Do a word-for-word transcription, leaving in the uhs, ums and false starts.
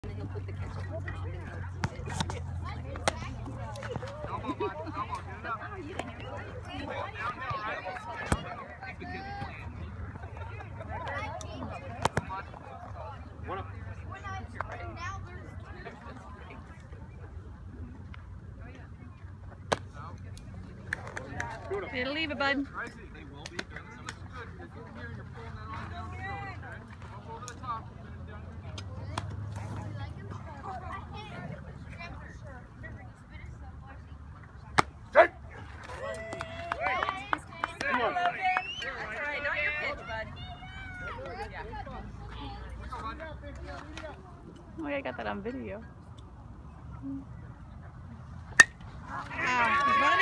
And then he'll put the ketchup on top and he'll eat it. Elbow, bud. Elbow. Get it up. Oh, you didn't hear me. Downhill, right? Keep the kid playing. One up. Way to leave it, bud. Tracy, they will be during the summer. Good. You're getting here and you're pulling that on down the throat, okay? Up over the top. Finish down your neck. Straight! Come on. That's all right. Not your pitch, bud. Oh, yeah, I got that on video. Wow, he's running